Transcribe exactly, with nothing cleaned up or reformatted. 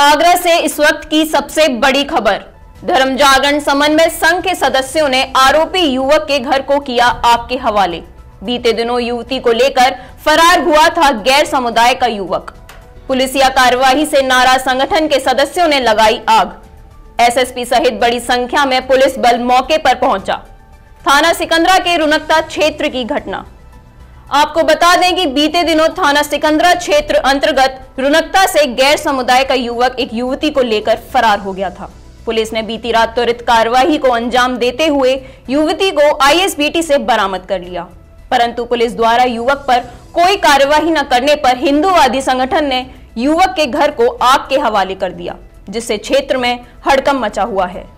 आगरा से इस वक्त की सबसे बड़ी खबर। धर्म जागरण समन्वय संघ के सदस्यों ने आरोपी युवक के घर को किया आग के हवाले। बीते दिनों युवती को लेकर फरार हुआ था गैर समुदाय का युवक। पुलिसिया कार्रवाई से नाराज संगठन के सदस्यों ने लगाई आग। एसएसपी सहित बड़ी संख्या में पुलिस बल मौके पर पहुंचा। थाना सिकंदरा के रुनकता क्षेत्र की घटना। आपको बता दें कि बीते दिनों थाना सिकंदरा क्षेत्र अंतर्गत रुनकता से गैर समुदाय का युवक एक युवती को लेकर फरार हो गया था। पुलिस ने बीती रात त्वरित कार्रवाई को अंजाम देते हुए युवती को आईएसबीटी से बरामद कर लिया, परंतु पुलिस द्वारा युवक पर कोई कार्यवाही न करने पर हिंदूवादी संगठन ने युवक के घर को आग के हवाले कर दिया, जिससे क्षेत्र में हड़कंप मचा हुआ है।